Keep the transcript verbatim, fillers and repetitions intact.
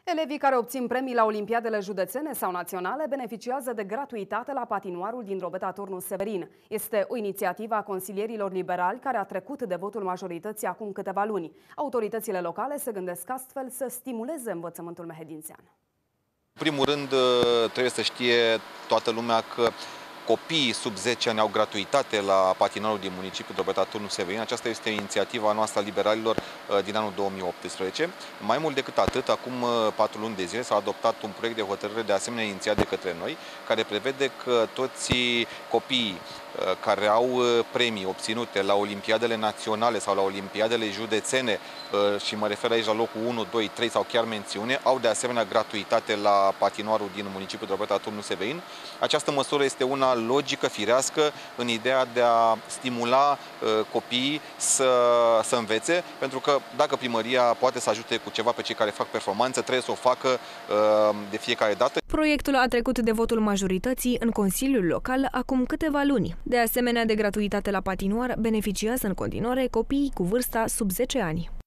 Elevii care obțin premii la olimpiadele județene sau naționale beneficiază de gratuitate la patinoarul din Drobeta Turnul Severin. Este o inițiativă a consilierilor liberali care a trecut de votul majorității acum câteva luni. Autoritățile locale se gândesc astfel să stimuleze învățământul mehedințean. În primul rând, trebuie să știe toată lumea că copiii sub zece ani au gratuitate la patinarul din municipiul Drobeta Turnul Severin. Aceasta este inițiativa noastră a liberalilor din anul două mii optsprezece. Mai mult decât atât, acum patru luni de zile s-a adoptat un proiect de hotărâre de asemenea inițiat de către noi, care prevede că toți copiii care au premii obținute la olimpiadele naționale sau la olimpiadele județene, și mă refer aici la locul unu, doi, trei sau chiar mențiune, au de asemenea gratuitate la patinoarul din municipiul Drobeta Turnul Severin. Această măsură este una logică, firească, în ideea de a stimula copiii să, să învețe, pentru că dacă primăria poate să ajute cu ceva pe cei care fac performanță, trebuie să o facă de fiecare dată. Proiectul a trecut de votul majorității în Consiliul Local acum câteva luni. De asemenea, de gratuitate la patinoar beneficiază în continuare copiii cu vârsta sub zece ani.